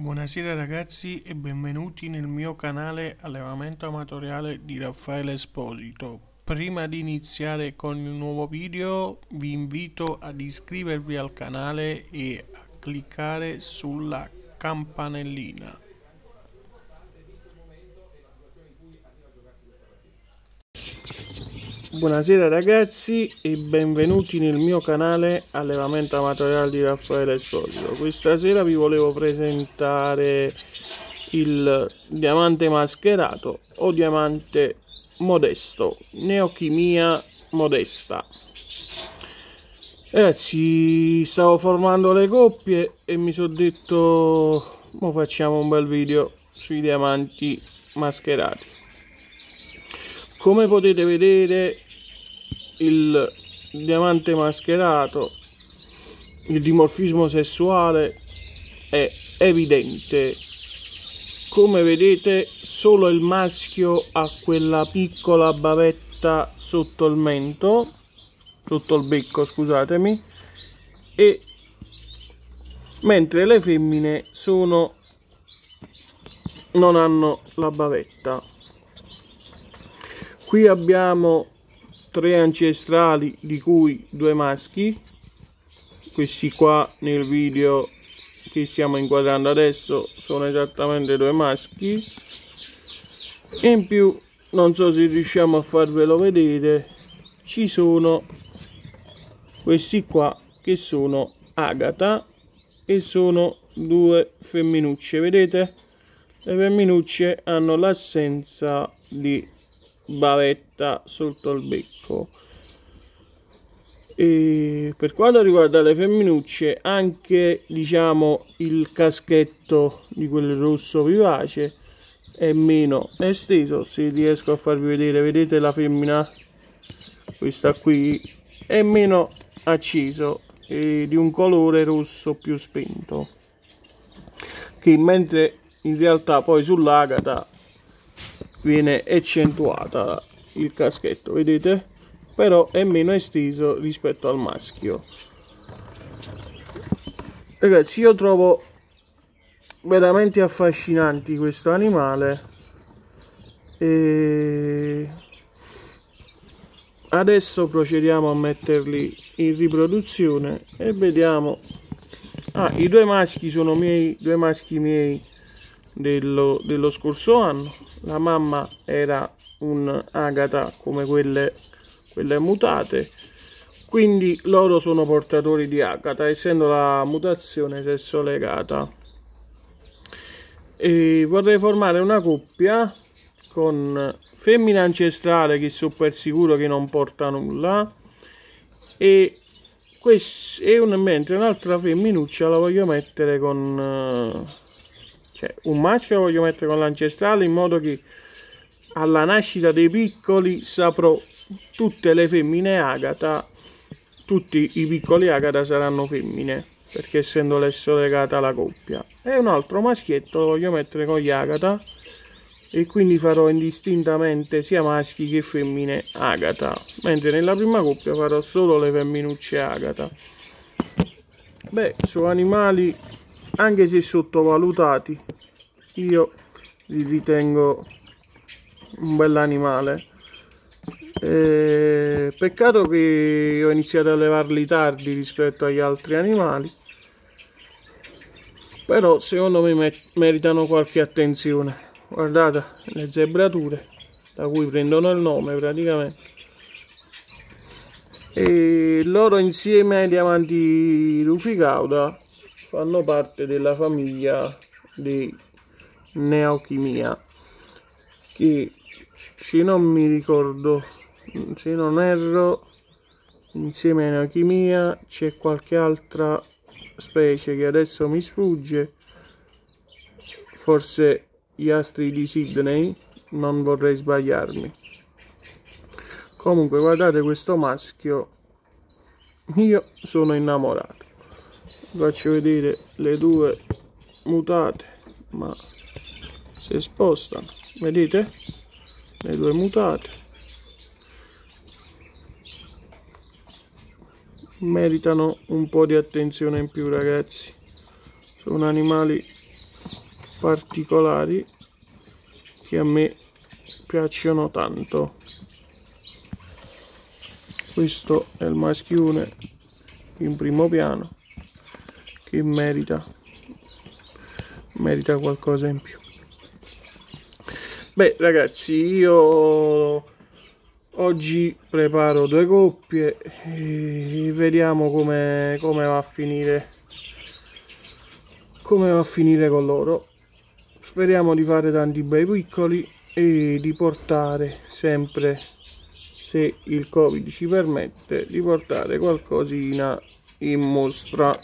Buonasera ragazzi e benvenuti nel mio canale Allevamento Amatoriale di Raffaele Esposito. Prima di iniziare con il nuovo video vi invito ad iscrivervi al canale e a cliccare sulla campanellina. Buonasera ragazzi e benvenuti nel mio canale Allevamento Amatoriale di Raffaele Esposito. Questa sera vi volevo presentare il diamante mascherato o diamante modesto, Neochimia modesta. Ragazzi, stavo formando le coppie e mi sono detto mo facciamo un bel video sui diamanti mascherati. Come potete vedere, il diamante mascherato, il dimorfismo sessuale è evidente. Come vedete, solo il maschio ha quella piccola bavetta sotto il mento, sotto il becco, scusatemi, e mentre le femmine non hanno la bavetta. Qui abbiamo 3 ancestrali, di cui 2 maschi. Questi qua nel video che stiamo inquadrando adesso sono esattamente 2 maschi. E in più, non so se riusciamo a farvelo vedere, ci sono questi qua che sono Agata e sono 2 femminucce. Vedete? Le femminucce hanno l'assenza di bavetta sotto il becco. E per quanto riguarda le femminucce, anche diciamo il caschetto di quel rosso vivace è meno esteso. Se riesco a farvi vedere, vedete la femmina, questa qui, è meno acceso e di un colore rosso più spento, che mentre in realtà poi sull'Agata viene accentuata il caschetto, vedete? Però è meno esteso rispetto al maschio. Ragazzi, io trovo veramente affascinanti questo animale e adesso procediamo a metterli in riproduzione e vediamo. I 2 maschi sono miei, 2 maschi miei dello scorso anno. La mamma era un Agata come quelle mutate, quindi loro sono portatori di Agata, essendo la mutazione sesso legata. E vorrei formare una coppia con femmina ancestrale che so per sicuro che non porta nulla, mentre un'altra femminuccia la voglio mettere con un maschio, lo voglio mettere con l'ancestrale, in modo che alla nascita dei piccoli saprò tutte le femmine Agata, tutti i piccoli Agata saranno femmine, perché essendo lesso legata alla coppia. E un altro maschietto lo voglio mettere con gli Agata e quindi farò indistintamente sia maschi che femmine Agata, mentre nella prima coppia farò solo le femminucce Agata. Beh, sono animali, anche se sottovalutati, io li ritengo un bell'animale. Peccato che ho iniziato a allevarli tardi rispetto agli altri animali, però secondo me meritano qualche attenzione. Guardate le zebrature da cui prendono il nome praticamente, e loro insieme ai diamanti Rufigauda fanno parte della famiglia di Neochimia, che se non mi ricordo, se non erro, insieme a Neochimia c'è qualche altra specie che adesso mi sfugge, forse gli astri di Sydney, non vorrei sbagliarmi. Comunque guardate questo maschio, io sono innamorato. Vi faccio vedere le 2 mutate, ma si spostano, vedete? Le 2 mutate meritano un po' di attenzione in più, ragazzi. Sono animali particolari che a me piacciono tanto. Questo è il maschione in primo piano che merita qualcosa in più. Beh ragazzi, io oggi preparo 2 coppie e vediamo come va a finire con loro. Speriamo di fare tanti bei piccoli e di portare sempre, se il Covid ci permette, di portare qualcosina in mostra.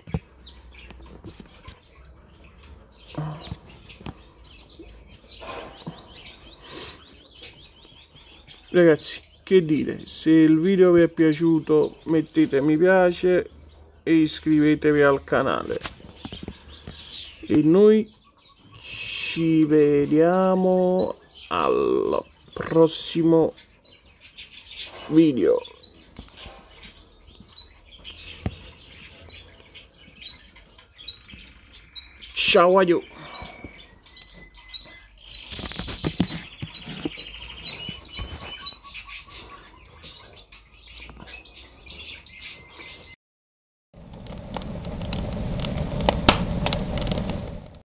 Ragazzi, che dire, se il video vi è piaciuto mettete mi piace e iscrivetevi al canale e noi ci vediamo al prossimo video. Ciao, adios.